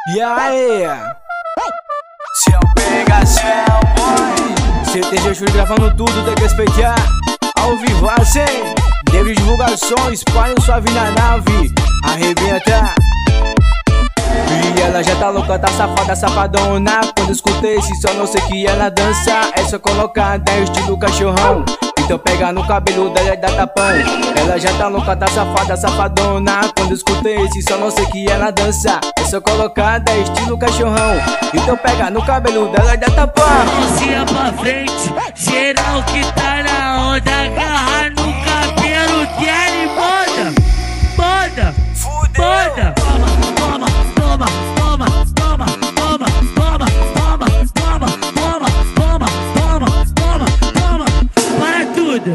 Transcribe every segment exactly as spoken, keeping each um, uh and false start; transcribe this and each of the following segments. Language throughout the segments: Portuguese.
E aí? Se eu pegar, se é o boy. C T G Júlio gravando tudo, tem que respeitar. Ao vivo assim, David divulgações, espalha suave na nave. Arrebenta. E ela já tá louca, tá safada, safadona. Quando escutei esse só não sei que ela dança. É só colocada, é estilo cachorrão. Então pega no cabelo dela e dá tapão. Ela já tá louca, tá safada, safadona. Quando escutei esse só não sei que ela dança. É só colocada, é estilo cachorrão. Então pega no cabelo dela e dá tapão. Mãozinha pra frente, geral que tá na onda. Agarra no cabelo dela e moda, moda, moda. Toma, toma, toma, toma, toma, toma, toma, toma, toma, toma, toma, toma, toma, para tudo.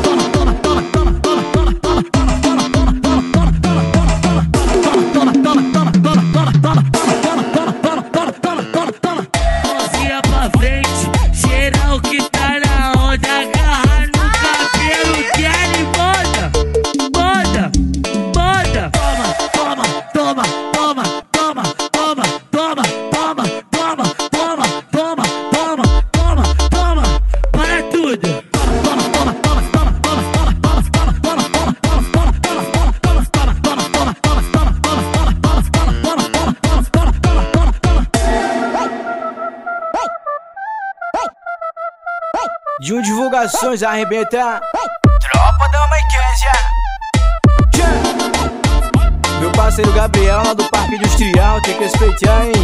Mãozinha pra frente, geral que tá na onda. Agarra no cabelo dela e moda, moda, moda. Toma, toma, toma, toma, toma, toma, toma, toma, toma, toma, toma, toma, toma, para tudo. De um divulgações arrebenta. Tropa da Maiquésia. Meu parceiro Gabriel lá do Parque Industrial, tem que respeitar, hein?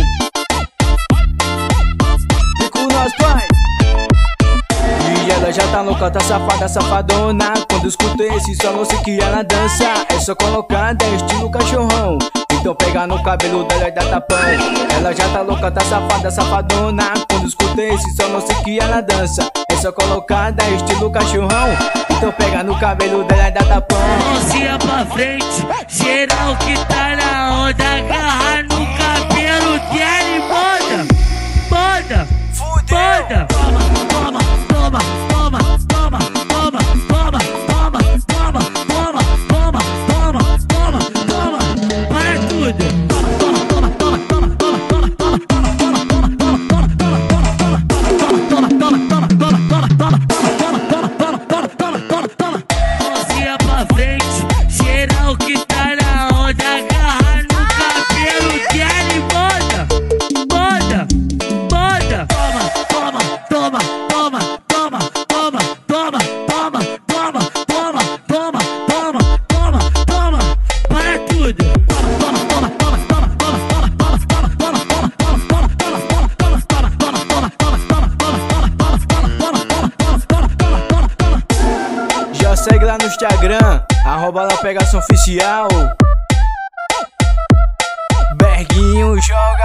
E com nós, pai. E ela já tá louca, tá safada, safadona. Quando escutei esse só não sei que ela dança. É só colocada, é estilo cachorrão. Então pega no cabelo dela e dá tapão. Ela já tá louca, tá safada, safadona. Quando escutei esse só não sei que ela dança. É só colocada, é estilo cachorrão. Então pega no cabelo dela e dá tapão. Mãozinha pra frente, geral que tá na onda. Agarra no cabelo dela e moda, moda, moda. Toma, toma, toma, toma, toma, toma, toma, toma, toma, toma, toma, toma, toma, para tudo. Mãozinha pra frente, geral que tá na onda. Agarra no cabelo dela e moda, moda, moda. Toma, toma, toma, toma, toma, toma, toma, toma, toma, toma, toma, toma, toma, para tudo. Já segue lá no Instagram, arroba lá pegação oficial. Berguinho joga